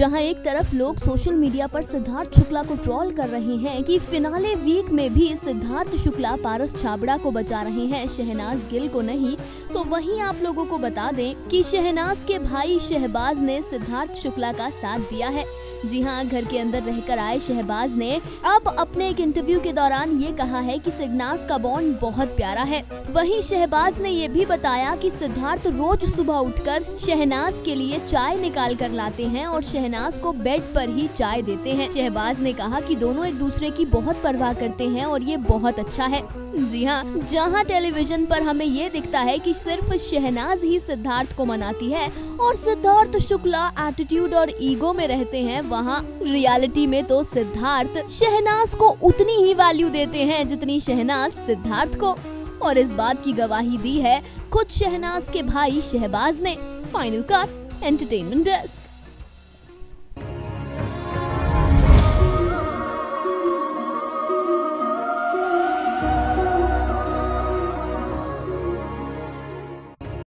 जहां एक तरफ लोग सोशल मीडिया पर सिद्धार्थ शुक्ला को ट्रोल कर रहे हैं कि फिनाले वीक में भी सिद्धार्थ शुक्ला पारस छाबड़ा को बचा रहे हैं, शहनाज गिल को नहीं, तो वहीं आप लोगों को बता दें कि शहनाज के भाई शहबाज ने सिद्धार्थ शुक्ला का साथ दिया है। जी हाँ, घर के अंदर रहकर आए शहबाज ने अब अपने एक इंटरव्यू के दौरान ये कहा है कि शहनाज का बॉन्ड बहुत प्यारा है। वहीं शहबाज ने ये भी बताया कि सिद्धार्थ रोज सुबह उठकर शहनाज के लिए चाय निकाल कर लाते हैं और शहनाज को बेड पर ही चाय देते हैं। शहबाज ने कहा कि दोनों एक दूसरे की बहुत परवाह करते हैं और ये बहुत अच्छा है। जी हाँ, जहाँ टेलीविजन पर हमें ये दिखता है कि सिर्फ शहनाज ही सिद्धार्थ को मनाती है और सिद्धार्थ शुक्ला एटीट्यूड और ईगो में रहते हैं, वहाँ रियलिटी में तो सिद्धार्थ शहनाज को उतनी ही वैल्यू देते हैं जितनी शहनाज सिद्धार्थ को। और इस बात की गवाही दी है खुद शहनाज के भाई शहबाज ने। Final cut, entertainment desk.